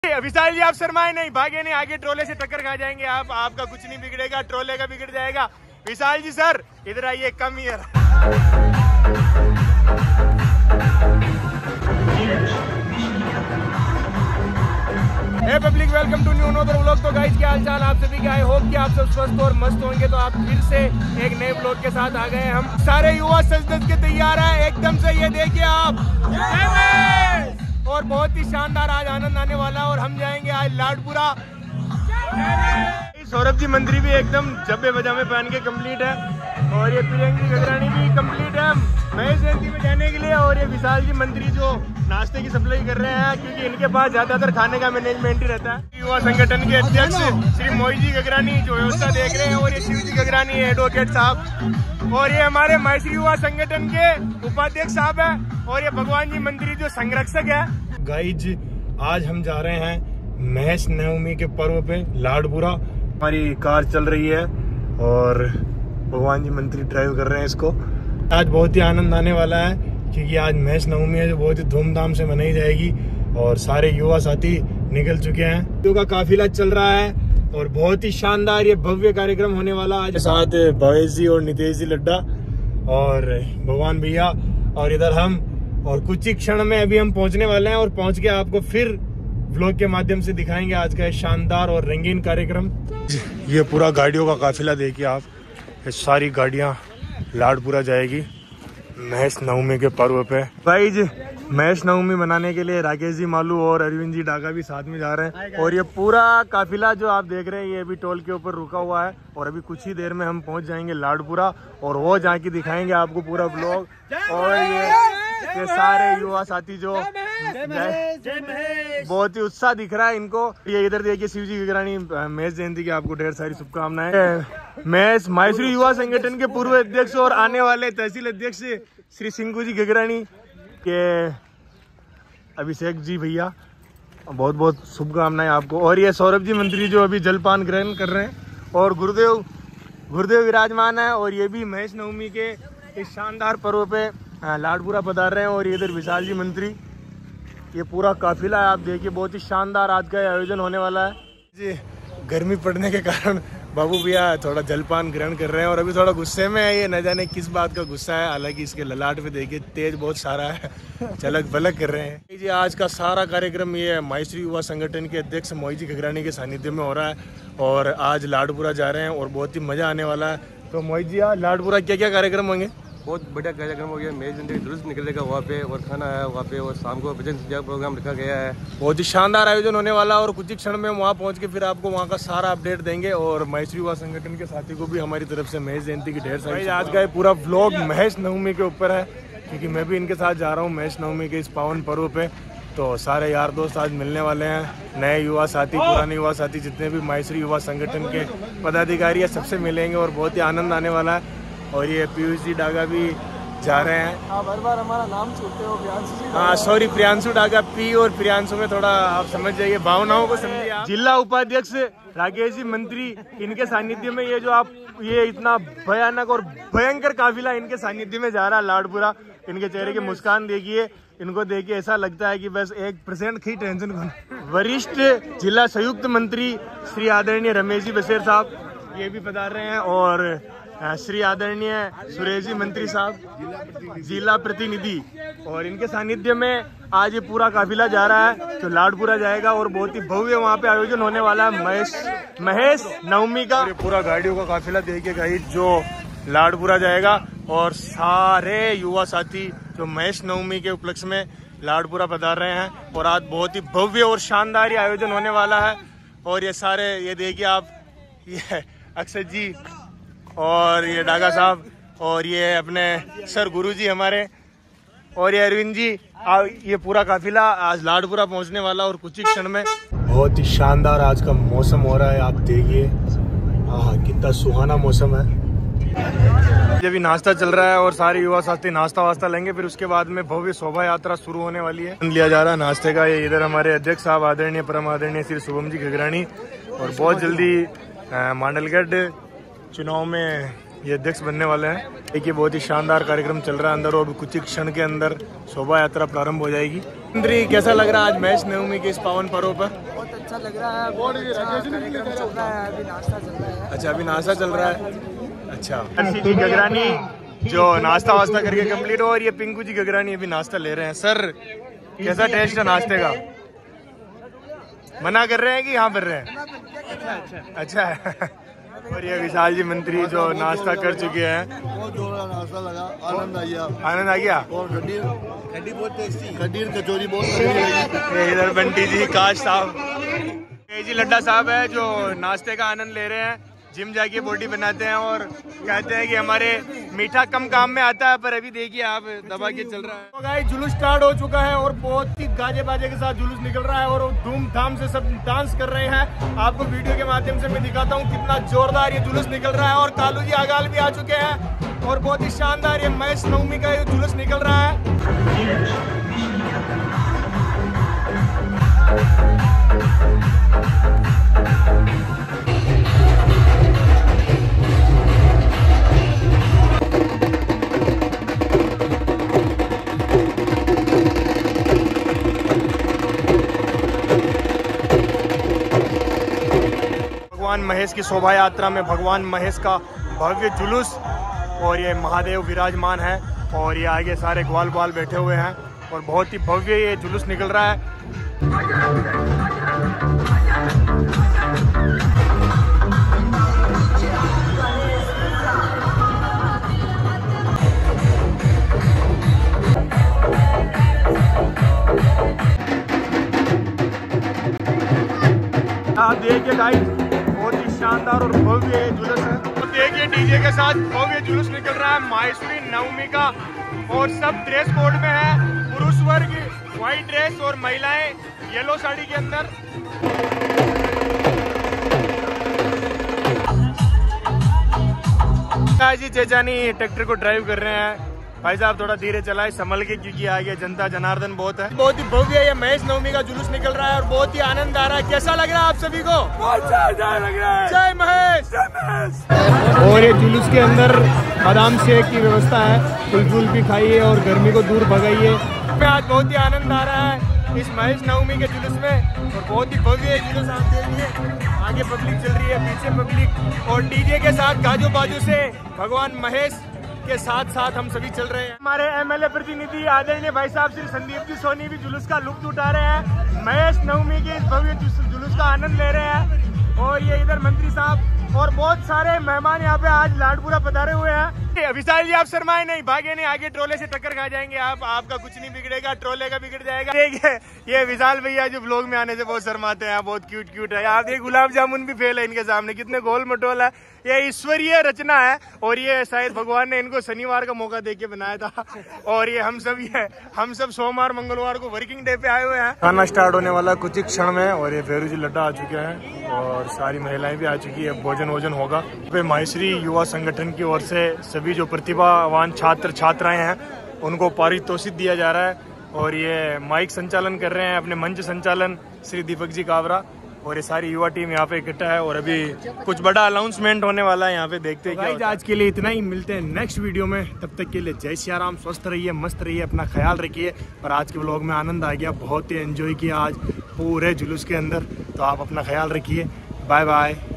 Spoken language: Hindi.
विशाल जी आप शर्माए नहीं, भागे नहीं, आगे ट्रोले से टक्कर खा जाएंगे आप। आपका कुछ नहीं बिगड़ेगा, ट्रोले का बिगड़ जाएगा। विशाल जी सर इधर आइए, come here. Hey public, welcome to new another vlog. तो गाइस क्या हाल चाल आप सभी के? आई होप कि आप सब स्वस्थ और मस्त होंगे। तो आप फिर से एक नए व्लॉग के साथ आ गए। हम सारे युवा सज के तैयार हैं एकदम से, ये देखिए आप। और बहुत ही शानदार आज आनंद आने वाला। और हम जाएंगे आज लाडपुरा। सौरभ जी मंत्री भी एकदम जब्बे बजामे पहन के कंप्लीट है। और ये प्रियंका गगरानी भी कंप्लीट है महेश जयंती में जाने के लिए। और ये विशाल जी मंत्री जो नाश्ते की सप्लाई कर रहे हैं, क्योंकि इनके पास ज्यादातर खाने का मैनेजमेंट ही रहता है। युवा संगठन के अध्यक्ष श्री मोहित जी गगरानी जो व्यवस्था देख रहे हैं। और ये शिव जी गगरानी एडवोकेट साहब। और ये हमारे मैत्री युवा संगठन के उपाध्यक्ष साहब है। और ये भगवान जी मंत्री जो संरक्षक है। गाइज आज हम जा रहे हैं महेश नवमी के पर्व पे लाडपुरा। हमारी कार चल रही है और भगवान जी मंत्री ड्राइव कर रहे हैं इसको। आज बहुत ही आनंद आने वाला है, क्योंकि आज महेश नवमी है जो बहुत ही धूमधाम से मनाई जाएगी। और सारे युवा साथी निकल चुके हैं, तो का काफिला चल रहा है। और बहुत ही शानदार ये भव्य कार्यक्रम होने वाला आज। साथ भवेश जी और नितेश जी लड्डा और भगवान भैया और इधर हम। और कुछ ही क्षण में अभी हम पहुंचने वाले हैं। और पहुंच के आपको फिर व्लॉग के माध्यम से दिखाएंगे आज का शानदार और रंगीन कार्यक्रम। ये पूरा गाड़ियों का काफिला देखिए आप। ये सारी गाड़ियां लाडपुरा जाएगी महेश नवमी के पर्व पे। भाई जी महेश नवमी मनाने के लिए राकेश जी मालू और अरविंद जी डागा भी साथ में जा रहे हैं। और ये पूरा काफिला जो आप देख रहे हैं ये अभी टोल के ऊपर रुका हुआ है। और अभी कुछ ही देर में हम पहुंच जाएंगे लाडपुरा। और वो जाके दिखाएंगे आपको पूरा ब्लॉग। और ये सारे युवा साथी जो बहुत ही उत्साह दिख रहा है इनको। ये इधर देखिए शिव जी गगरानी महेश जयंती की आपको ढेर सारी शुभकामनाएं। महेश माहेश्वरी युवा संगठन के पूर्व अध्यक्ष और आने वाले तहसील अध्यक्ष श्री सिंकू जी गगरानी के अभिषेक जी भैया, बहुत बहुत शुभकामनाएं आपको। और ये सौरभ जी मंत्री जो अभी जलपान ग्रहण कर रहे हैं। और गुरुदेव विराजमान है। और ये भी महेश नवमी के इस शानदार पर्व पे लाडपुरा पधार रहे हैं। और इधर विशाल जी मंत्री, ये पूरा काफिला है आप देखिए। बहुत ही शानदार आज का आयोजन होने वाला है जी। गर्मी पड़ने के कारण बाबू भैया थोड़ा जलपान ग्रहण कर रहे हैं। और अभी थोड़ा गुस्से में है, ये न जाने किस बात का गुस्सा है। हालांकि इसके ललाट पे देखिए तेज बहुत सारा है, झलक भलक कर रहे हैं जी। आज का सारा कार्यक्रम ये माहेश्वरी युवा संगठन के अध्यक्ष मोहित जी गगरानी के सानिध्य में हो रहा है। और आज लाडपुरा जा रहे हैं और बहुत ही मजा आने वाला है। तो मोहित जी लाडपुरा क्या क्या कार्यक्रम होंगे? बहुत बढ़िया कार्यक्रम हो गया। महेश जयंती जुलूस निकलेगा वहाँ पे, और खाना है वहाँ पे, और शाम को भजन संध्या प्रोग्राम रखा गया है। बहुत ही शानदार आयोजन होने वाला है। और कुछ ही क्षण में वहाँ पहुँच के फिर आपको वहाँ का सारा अपडेट देंगे। और महेश युवा संगठन के साथी को भी हमारी तरफ से महेश जयंती की ढेर सारी। आज का ये पूरा व्लॉग महेश नवमी के ऊपर है, क्योंकि मैं भी इनके साथ जा रहा हूँ महेश नवमी के इस पावन पर्व पे। तो सारे यार दोस्त आज मिलने वाले हैं, नए युवा साथी, पुराने युवा साथी, जितने भी माहेश्वरी युवा संगठन के पदाधिकारी है सबसे मिलेंगे। और बहुत ही आनंद आने वाला है। और ये पीयूष जी डागा भी जा रहे हैं। आप हर बार हमारा नाम छूटते हो, प्रियांशु जी। हाँ सॉरी, प्रियांशु डागा। पी और प्रियांशु में थोड़ा आप समझ जाइए, भावनाओं को समझिए आप। जिला उपाध्यक्ष राकेश जी मंत्री, इनके सानिध्य में ये जो आप ये इतना भयानक और भयंकर काफिला इनके सानिध्य में जा रहा है लाडपुरा। इनके चेहरे की मुस्कान देखिए, इनको देखिए ऐसा लगता है कि बस 1% की टेंशन को। वरिष्ठ जिला संयुक्त मंत्री श्री आदरणीय रमेश जी बसेर साहब ये भी पधार रहे हैं। और श्री आदरणीय सुरेश जी मंत्री साहब जिला प्रतिनिधि, और इनके सानिध्य में आज ये पूरा काफिला जा रहा है तो लाडपुरा जाएगा। और बहुत ही भव्य वहाँ पे आयोजन होने वाला है महेश नवमी का। ये पूरा गाड़ियों का काफिला देखिएगा जो लाडपुरा जाएगा। और सारे युवा साथी जो महेश नवमी के उपलक्ष्य में लाडपुरा पधार रहे हैं। और आज बहुत ही भव्य और शानदार आयोजन होने वाला है। और ये सारे ये देखिए आप, ये अक्षय जी और ये डागा साहब और ये अपने सर गुरु जी हमारे और ये अरविंद जी, ये पूरा काफिला आज लाडपुरा पहुंचने वाला। और कुछ ही क्षण में बहुत ही शानदार आज का मौसम हो रहा है आप देखिए। कितना सुहाना मौसम है। जब नाश्ता चल रहा है और सारे युवा साथी नाश्ता वास्ता लेंगे, फिर उसके बाद में भव्य शोभा यात्रा शुरू होने वाली है। लिया जा रहा है नाश्ते का। ये इधर हमारे अध्यक्ष साहब आदरणीय परम आदरणीय श्री शुभम जी गगरानी। और बहुत जल्दी मांडलगढ़ चुनाव में ये अध्यक्ष बनने वाले हैं। देखिए बहुत ही शानदार कार्यक्रम चल रहा है अंदर और कुछ ही क्षण के अंदर शोभा यात्रा प्रारंभ हो जाएगी। मंत्री कैसा लग रहा है आज महेश नवमी के इस पावन पर्व पर? बहुत अच्छा लग रहा है। कार्यक्रम चल रहा है, अभी नाश्ता चल रहा है। अच्छा अभी नाश्ता चल रहा है। अच्छा जी गगरानी जो नाश्ता वास्ता करके कंप्लीट हो और ये पिंकू जी गगरानी अभी नाश्ता ले रहे हैं। सर कैसा टेस्ट है नाश्ते का? मना कर रहे हैं कि यहाँ पर रहे हैं? अच्छा है। और ये विशाल जी मंत्री जो नाश्ता कर चुके हैं। बहुत जोरदार नाश्ता लगा, आनंद आ गया। आनंद आ गया। और खड्डी बहुत टेस्टी, खड्डी कचौरी बहुत लगी। इधर बंटी जी काश साहब जी लड्डा साहब है जो नाश्ते का आनंद ले रहे हैं। जिम जाके बॉडी बनाते हैं और कहते हैं कि हमारे मीठा कम काम में आता है, पर अभी देखिए आप दबा के चल रहा है। तो गाइस जुलूस स्टार्ट हो चुका है और बहुत ही गाजे बाजे के साथ जुलूस निकल रहा है और धूमधाम से सब डांस कर रहे हैं। आपको वीडियो के माध्यम से मैं दिखाता हूँ कितना जोरदार ये जुलूस निकल रहा है। और कालू जी आगाल भी आ चुके हैं और बहुत ही शानदार ये महेश नवमी का ये जुलूस निकल रहा है। भगवान महेश की शोभा यात्रा में भगवान महेश का भव्य जुलूस और ये महादेव विराजमान है और ये आगे सारे ग्वाल ग्वाल बैठे हुए हैं और बहुत ही भव्य ये जुलूस निकल रहा है। आप देखिए गाइस बहुत ही शानदार और भव्य जुलूस है। तो देखिए डीजे के साथ भव्य जुलूस निकल रहा है माहेश्वरी नवमी का और सब ड्रेस कोड में है। पुरुष वर्ग व्हाइट ड्रेस और महिलाएं येलो साड़ी के अंदर। जी चेचानी ट्रैक्टर को ड्राइव कर रहे हैं। भाई साहब थोड़ा धीरे चलाए संभल के क्योंकि आगे जनता जनार्दन बहुत है। बहुत ही भव्य ये महेश नवमी का जुलूस निकल रहा है और बहुत ही आनंद आ रहा है। कैसा लग रहा है आप सभी को? बहुत अच्छा लग रहा है। जय महेश, जय महेश। और ये जुलूस के अंदर बादाम शेक की व्यवस्था है। कुलफुल भी खाइए और गर्मी को दूर भगाइए। आज बहुत ही आनंद आ रहा है इस महेश नवमी के जुलूस में और बहुत ही भव्य जुलूस आप देखिए। आगे पब्लिक चल रही है, पीछे पब्लिक और डीजे के साथ गाजो बाजू से भगवान महेश के साथ साथ हम सभी चल रहे हैं। हमारे एमएलए प्रतिनिधि आदरणीय भाई साहब श्री संदीप जी सोनी भी जुलूस का लुत्फ उठा रहे हैं। महेश नवमी के इस भव्य जुलूस का आनंद ले रहे हैं और ये इधर मंत्री साहब और बहुत सारे मेहमान यहाँ पे आज लाडपुरा पधारे हुए हैं। विशाल जी आप शर्माए नहीं, भागे नहीं, आगे ट्रोले से टक्कर खा जाएंगे आप। आपका कुछ नहीं बिगड़ेगा, ट्रोले का बिगड़ जाएगा। देखिए ये विशाल भैया जो ब्लॉग में आने से बहुत शर्माते हैं, बहुत क्यूट क्यूट है। आप देखिए गुलाब जामुन भी फेल है इनके सामने, कितने गोल मटोल है। ये ईश्वरीय रचना है और ये शायद भगवान ने इनको शनिवार का मौका देके बनाया था और ये हम सब सोमवार मंगलवार को वर्किंग डे पे आए हुए हैं। खाना स्टार्ट होने वाला कुछ ही क्षण में और ये फेरू जी लड्डा आ चुके हैं और सारी महिलाएं भी आ चुकी है। भोजन होगा। माहेश्वरी युवा संगठन की ओर से सभी जो प्रतिभावान छात्र छात्राएं हैं उनको पारितोषिक दिया जा रहा है और ये माइक संचालन कर रहे हैं, अपने मंच संचालन श्री दीपक जी कावरा और ये सारी युवा टीम यहाँ पे इकट्ठा है और अभी कुछ बड़ा अनाउंसमेंट होने वाला है यहाँ पे, देखते हैं क्या। आज के लिए इतना ही, मिलते हैं नेक्स्ट वीडियो में। तब तक के लिए जय सिया राम, स्वस्थ रहिए, मस्त रहिए, अपना ख्याल रखिए। और आज के व्लॉग में आनंद आ गया, बहुत ही एंजॉय किया आज पूरे जुलूस के अंदर। तो आप अपना ख्याल रखिए। Bye bye.